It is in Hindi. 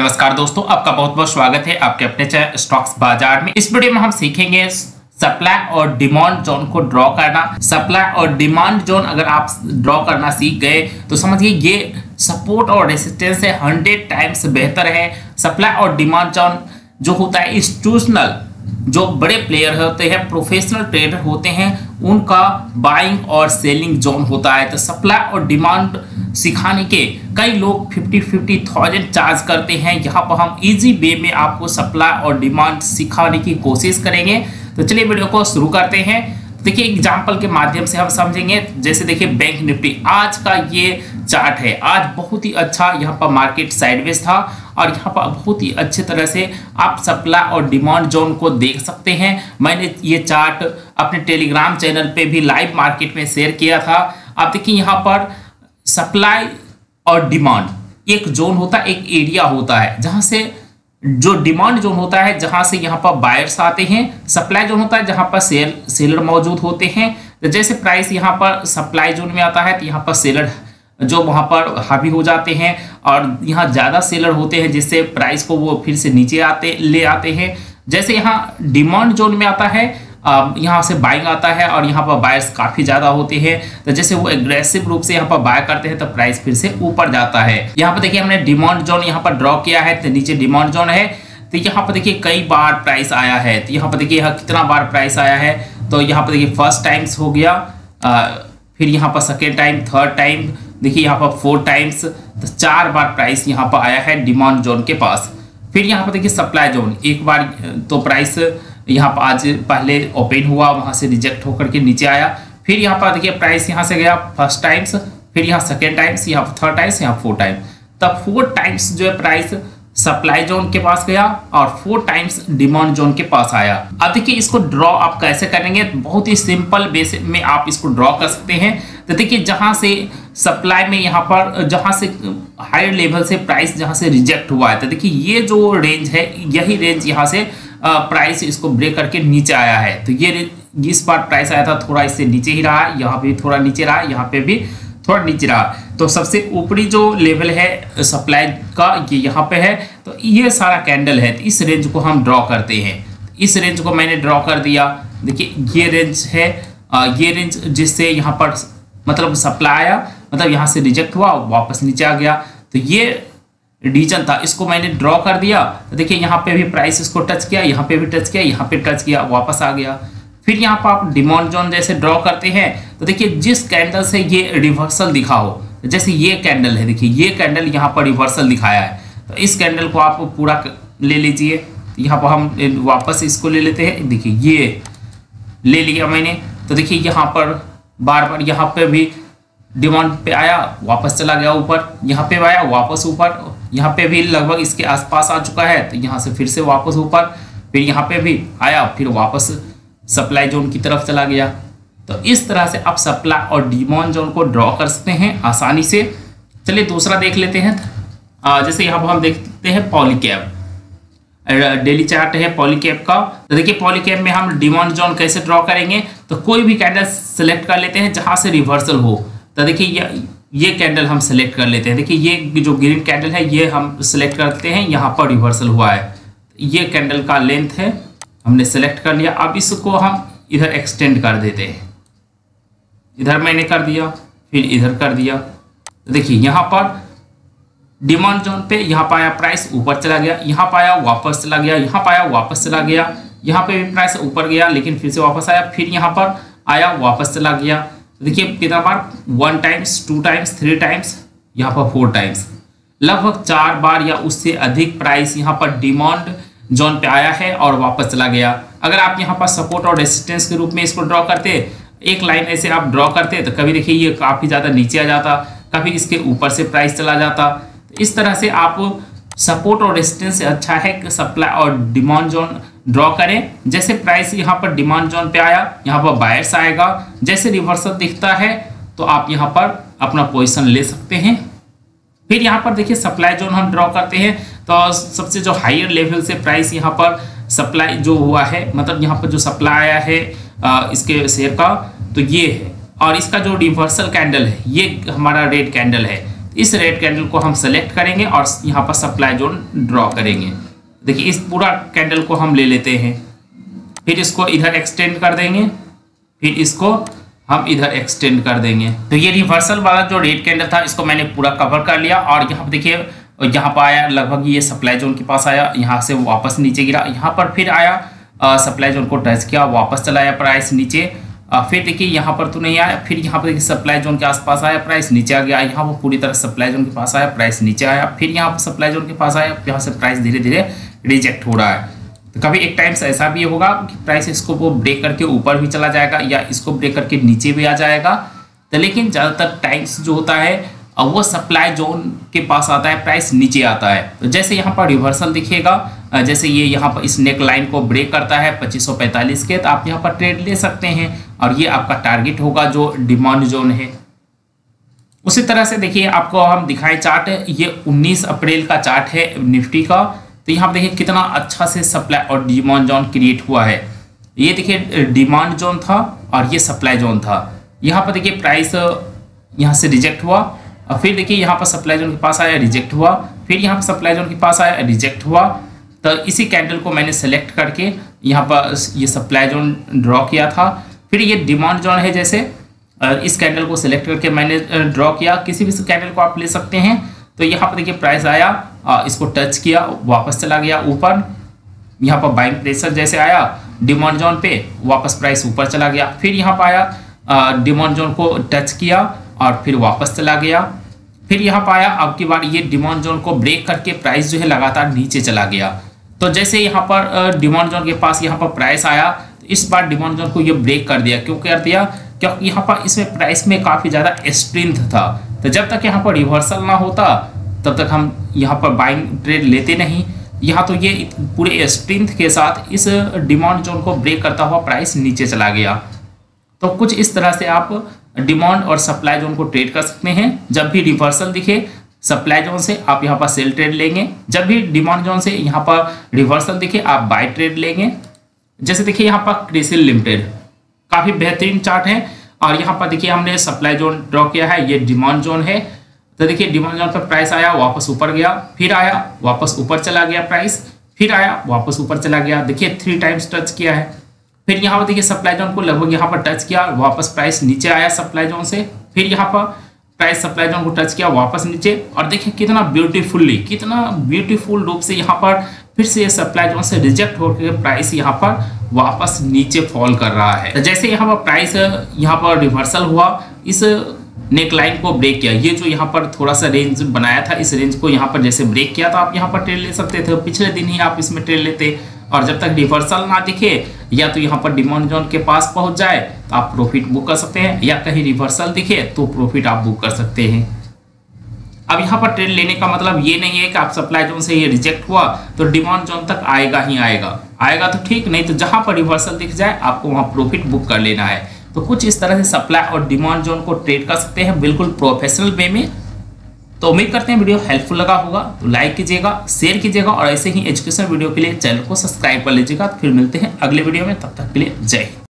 नमस्कार दोस्तों, आपका बहुत बहुत स्वागत है आपके अपने चैनल स्टॉक्स बाजार में। इस वीडियो में हम सीखेंगे सप्लाई और डिमांड जोन को ड्रॉ करना। सप्लाई और डिमांड जोन अगर आप ड्रॉ करना सीख गए तो समझिए ये सपोर्ट और रेसिस्टेंस से 100 टाइम्स बेहतर है। सप्लाई और डिमांड जोन जो होता है इंस्टीट्यूशनल जो बड़े प्लेयर होते हैं, प्रोफेशनल ट्रेडर होते हैं, उनका बाइंग और सेलिंग जोन होता है। तो सप्लाई और डिमांड सिखाने के कई लोग 50,000 चार्ज करते हैं। यहाँ पर हम इजी वे में आपको सप्लाई और डिमांड सिखाने की कोशिश करेंगे। तो चलिए वीडियो को शुरू करते हैं। देखिए एग्जाम्पल के माध्यम से हम समझेंगे। जैसे देखिए बैंक निफ्टी आज का ये चार्ट है, आज बहुत ही अच्छा यहाँ पर मार्केट साइडवेज था और यहाँ पर बहुत ही अच्छे तरह से आप सप्लाई और डिमांड जोन को देख सकते हैं। मैंने ये चार्ट अपने टेलीग्राम चैनल पे भी लाइव मार्केट में शेयर किया था। आप देखिए यहाँ पर सप्लाई और डिमांड एक जोन होता है, एक एरिया होता है जहाँ से जो डिमांड जोन होता है जहां से यहाँ पर बायर्स आते हैं, सप्लाई जोन होता है जहां पर सेलर मौजूद होते हैं। तो जैसे प्राइस यहाँ पर सप्लाई जोन में आता है तो यहाँ पर सेलर जो वहां पर हावी हो जाते हैं और यहाँ ज़्यादा सेलर होते हैं जिससे प्राइस को वो फिर से नीचे ले आते हैं। जैसे यहाँ डिमांड जोन में आता है यहाँ से बाइंग आता है और यहाँ पर बायर्स काफ़ी ज़्यादा होते हैं। तो जैसे वो एग्रेसिव रूप से यहाँ पर बाय करते हैं तो प्राइस फिर से ऊपर जाता है। यहाँ पर देखिए हमने डिमांड जोन यहाँ पर ड्रॉ किया है, तो नीचे डिमांड जोन है। तो यहाँ पर देखिए कई बार प्राइस आया है। तो यहाँ पर देखिए यहाँ कितना बार प्राइस आया है। तो यहाँ पर देखिए फर्स्ट टाइम्स हो गया, फिर यहाँ पर सेकेंड टाइम, थर्ड टाइम, देखिए यहाँ पर 4 टाइम्स। तो 4 बार प्राइस यहाँ पर आया है डिमांड जोन के पास। फिर यहाँ पर देखिए सप्लाई जोन, एक बार तो प्राइस यहाँ पर आज पहले ओपन हुआ, वहाँ से रिजेक्ट होकर के नीचे आया। फिर यहाँ पर देखिए प्राइस यहाँ से गया फर्स्ट टाइम्स, फिर यहाँ सेकेंड टाइम्स, यहाँ 3rd टाइम्स, यहाँ 4 टाइम। तब 4 टाइम्स जो है प्राइस सप्लाई जोन के पास गया और 4 टाइम्स डिमांड जोन के पास आया। अब देखिए इसको ड्रॉ आप कैसे करेंगे, बहुत ही सिंपल बेसिक में आप इसको ड्रॉ कर सकते हैं। तो देखिए जहाँ से सप्लाई में यहाँ पर जहाँ से हायर लेवल से प्राइस जहाँ से रिजेक्ट हुआ है, तो देखिए ये जो रेंज है यही रेंज यहाँ से प्राइस इसको ब्रेक करके नीचे आया है। तो ये इस बार प्राइस आया था थोड़ा इससे नीचे ही रहा, यहाँ पे थोड़ा नीचे रहा, यहाँ पे भी थोड़ा नीचे रहा। तो सबसे ऊपरी जो लेवल है सप्लाई का ये यहाँ पे है। तो ये सारा कैंडल है, तो इस रेंज को हम ड्रॉ करते हैं। इस रेंज को मैंने ड्रॉ कर दिया। देखिए ये रेंज है, ये रेंज जिससे यहाँ पर मतलब सप्लाई आया, मतलब यहाँ से रिजेक्ट हुआ वापस नीचे आ गया। तो ये रीजन था, इसको मैंने ड्रॉ कर दिया। तो देखिए यहाँ पे भी प्राइस इसको टच किया, यहाँ पे भी टच किया, यहाँ पे टच किया, वापस आ गया। फिर यहाँ पर आप डिमांड जोन जैसे ड्रॉ करते हैं तो देखिए जिस कैंडल से ये रिवर्सल दिखा हो, जैसे ये कैंडल है, देखिए ये कैंडल यहाँ पर रिवर्सल दिखाया है। तो इस कैंडल को आप पूरा ले लीजिए। यहाँ पर हम वापस इसको ले लेते हैं। देखिए ये ले लिया मैंने। तो देखिए यहाँ पर बार बार यहाँ पे भी डिमांड पे आया, वापस चला गया ऊपर, यहाँ पे आया वापस ऊपर, यहाँ पे भी लगभग इसके आसपास आ चुका है। तो यहाँ से फिर से वापस ऊपर, फिर यहाँ पे भी आया, फिर वापस सप्लाई जोन की तरफ चला गया। तो इस तरह से आप सप्लाई और डिमांड जोन को ड्रॉ कर सकते हैं आसानी से। चलिए दूसरा देख लेते हैं। जैसे यहाँ पर हम देखते हैं पॉलीकैब, डेली चार्ट है पॉलीकैब का। तो देखिए पॉलीकैब में हम डिमांड जोन कैसे ड्रॉ करेंगे, तो कोई भी कैंडल सेलेक्ट कर लेते हैं जहाँ से रिवर्सल हो। तो देखिए ये कैंडल हम सेलेक्ट कर लेते हैं। देखिए ये जो ग्रीन कैंडल है ये हम सेलेक्ट करते हैं, यहाँ पर रिवर्सल हुआ है। ये कैंडल का लेंथ है, हमने सेलेक्ट कर लिया। अब इसको हम इधर एक्सटेंड कर देते हैं। इधर मैंने कर दिया, फिर इधर कर दिया। तो देखिए यहाँ पर डिमांड जोन पे यहाँ पर आया प्राइस ऊपर चला गया, यहाँ पर आया वापस चला गया, यहाँ पर आया वापस चला गया, यहाँ पे भी प्राइस ऊपर गया लेकिन फिर से वापस आया, फिर यहाँ पर आया वापस चला गया। तो देखिए कितना बार, 1 टाइम्स, 2 टाइम्स, 3 टाइम्स, यहाँ पर 4 टाइम्स, लगभग 4 बार या उससे अधिक प्राइस यहाँ पर डिमांड जोन पे आया है और वापस चला गया। अगर आप यहाँ पर सपोर्ट और रेसिस्टेंस के रूप में इसको ड्रॉ करते, एक लाइन ऐसे आप ड्रॉ करते, तो कभी देखिए ये काफ़ी ज़्यादा नीचे आ जाता, कभी इसके ऊपर से प्राइस चला जाता। तो इस तरह से आप सपोर्ट और रेसिस्टेंस से अच्छा है कि सप्लाई और डिमांड जोन ड्रॉ करें। जैसे प्राइस यहाँ पर डिमांड जोन पे आया, यहाँ पर बायर्स आएगा, जैसे रिवर्सल दिखता है तो आप यहाँ पर अपना पोजीशन ले सकते हैं। फिर यहाँ पर देखिए सप्लाई जोन हम ड्रॉ करते हैं। तो सबसे जो हायर लेवल से प्राइस यहाँ पर सप्लाई जो हुआ है, मतलब यहाँ पर जो सप्लाई आया है इसके शेयर का, तो ये है। और इसका जो रिवर्सल कैंडल है ये हमारा रेड कैंडल है। इस रेड कैंडल को हम सेलेक्ट करेंगे और यहाँ पर सप्लाई जोन ड्रॉ करेंगे। देखिए इस पूरा कैंडल को हम ले लेते हैं, फिर इसको इधर एक्सटेंड कर देंगे, फिर इसको हम इधर एक्सटेंड कर देंगे। तो ये रिवर्सल वाला जो रेड कैंडल था इसको मैंने पूरा कवर कर लिया और यहाँ पर देखिए यहाँ पर आया लगभग ये सप्लाई जोन के पास आया, यहाँ से वापस नीचे गिरा, यहाँ पर फिर आया सप्लाई जोन को टच किया, वापस चला आया प्राइस नीचे, फिर देखिए यहाँ पर तो नहीं आया, फिर यहाँ पर देखिए सप्लाई जोन के आसपास आया, प्राइस नीचे आ गया, यहाँ पर पूरी तरह सप्लाई जोन के पास आया, प्राइस नीचे आया, फिर यहाँ पर सप्लाई जोन के पास आया, यहाँ से प्राइस धीरे धीरे रिजेक्ट हो रहा है। तो कभी एक टाइम से ऐसा भी होगा कि प्राइस इसको वो ब्रेक करके ऊपर भी चला जाएगा या इसको ब्रेक करके नीचे भी आ जाएगा। तो लेकिन ज़्यादातर टाइम्स जो होता है वो सप्लाई जोन के पास आता है, प्राइस नीचे आता है। तो जैसे यहाँ पर रिवर्सल दिखेगा, जैसे ये यहाँ पर इस नेक लाइन को ब्रेक करता है 2545 के, तो आप यहाँ पर ट्रेड ले सकते हैं और ये आपका टारगेट होगा जो डिमांड जोन है। उसी तरह से देखिए आपको हम दिखाएं चार्ट, ये 19 अप्रैल का चार्ट है निफ्टी का। तो यहाँ पर देखिए कितना अच्छा से सप्लाई और डिमांड जोन क्रिएट हुआ है। ये देखिए डिमांड जोन था और ये सप्लाई जोन था। यहाँ पर देखिए प्राइस यहाँ से रिजेक्ट हुआ और फिर देखिए यहाँ पर सप्लाई जोन के पास आया, रिजेक्ट हुआ, फिर यहाँ पर सप्लाई जोन के पास आया, रिजेक्ट हुआ। तो इसी कैंडल को मैंने सेलेक्ट करके यहाँ पर ये सप्लाई जोन ड्रॉ किया था। फिर ये डिमांड जोन है, जैसे इस कैंडल को सिलेक्ट करके मैंने ड्रॉ किया, किसी भी कैंडल को आप ले सकते हैं। तो यहाँ पर देखिए प्राइस आया, इसको टच किया, वापस चला गया ऊपर, यहाँ पर बाइंग प्रेशर जैसे आया डिमांड जोन पे, वापस प्राइस ऊपर चला गया, फिर यहाँ पर आया डिमांड जोन को टच किया और फिर वापस चला गया, फिर यहाँ पर आया, अब की बार ये डिमांड जोन को ब्रेक करके प्राइस जो है लगातार नीचे चला गया। तो जैसे यहाँ पर डिमांड जोन के पास यहाँ पर प्राइस आया, तो इस बार डिमांड जोन को ये ब्रेक कर दिया। क्यों कर दिया? क्योंकि यहाँ पर इसमें प्राइस में काफ़ी ज़्यादा स्ट्रेंथ था। तो जब तक यहाँ पर रिवर्सल ना होता तब तक हम यहाँ पर बाइंग ट्रेड लेते नहीं। यहाँ तो ये पूरे स्ट्रेंथ के साथ इस डिमांड जोन को ब्रेक करता हुआ प्राइस नीचे चला गया। तो कुछ इस तरह से आप डिमांड और सप्लाई जोन को ट्रेड कर सकते हैं। जब भी रिवर्सल दिखे सप्लाई जोन से आप यहाँ पर सेल ट्रेड लेंगे, जब भी डिमांड जोन से यहाँ पर रिवर्सल दिखे आप बाय ट्रेड लेंगे। जैसे देखिए यहाँ पर क्रिसिल लिमिटेड काफ़ी बेहतरीन चार्ट है और यहाँ पर देखिए हमने सप्लाई जोन ड्रॉ किया है, ये डिमांड जोन है। तो देखिए डिमांड जोन पर प्राइस आया, वापस ऊपर गया, फिर आया, वापस ऊपर चला गया प्राइस, फिर आया, वापस ऊपर चला गया। देखिए 3 टाइम्स टच किया है। फिर यहाँ पर देखिए सप्लाई जोन को लगभग यहाँ पर टच किया, वापस प्राइस नीचे आया सप्लाई जोन से, फिर यहाँ पर प्राइस सप्लाई जोन को टच किया, वापस नीचे। और देखिए कितना ब्यूटीफुल रूप से यहाँ पर फिर से ये सप्लाई जोन से रिजेक्ट होकर प्राइस यहाँ पर वापस नीचे फॉल कर रहा है। तो जैसे यहाँ पर प्राइस यहाँ पर रिवर्सल हुआ, इस नेक लाइन को ब्रेक किया, ये जो यहाँ पर थोड़ा सा रेंज बनाया था, इस रेंज को यहाँ पर जैसे ब्रेक किया तो आप यहाँ पर ट्रेड ले सकते थे। पिछले दिन ही आप इसमें ट्रेड लेते और जब तक रिवर्सल ना दिखे या तो यहाँ पर डिमांड जोन के पास पहुँच जाए तो आप प्रॉफिट बुक कर सकते हैं, या कहीं रिवर्सल दिखे तो प्रॉफिट आप बुक कर सकते हैं। अब यहाँ पर ट्रेड लेने का मतलब ये नहीं है कि आप सप्लाई जोन से ये रिजेक्ट हुआ तो डिमांड जोन तक आएगा ही आएगा तो ठीक, नहीं तो जहाँ पर रिवर्सल दिख जाए आपको वहाँ प्रॉफिट बुक कर लेना है। तो कुछ इस तरह से सप्लाई और डिमांड जोन को ट्रेड कर सकते हैं बिल्कुल प्रोफेशनल वे में। तो उम्मीद करते हैं वीडियो हेल्पफुल लगा होगा, तो लाइक कीजिएगा, शेयर कीजिएगा और ऐसे ही एजुकेशन वीडियो के लिए चैनल को सब्सक्राइब कर लीजिएगा। तो फिर मिलते हैं अगले वीडियो में, तब तक के लिए जय हिंद।